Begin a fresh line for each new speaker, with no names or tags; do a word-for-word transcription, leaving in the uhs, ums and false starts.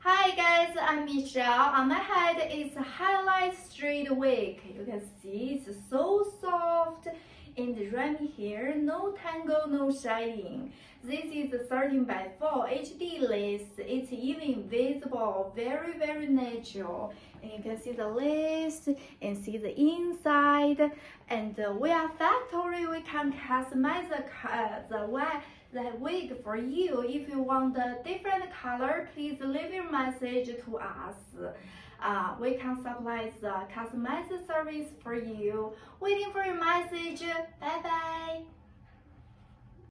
Hi guys, I'm Michelle. On my head is a highlight straight wig. You can see it's so soft and remy hair, no tangle, no shining. This is thirteen by four H D lace. It's even visible, very very natural. And you can see the lace and see the inside. And we are factory. We can customize the uh, the wig. the wig for you. If you want a different color, please leave your message to us. Uh, we can supply the customized service for you. Waiting for your message. Bye bye.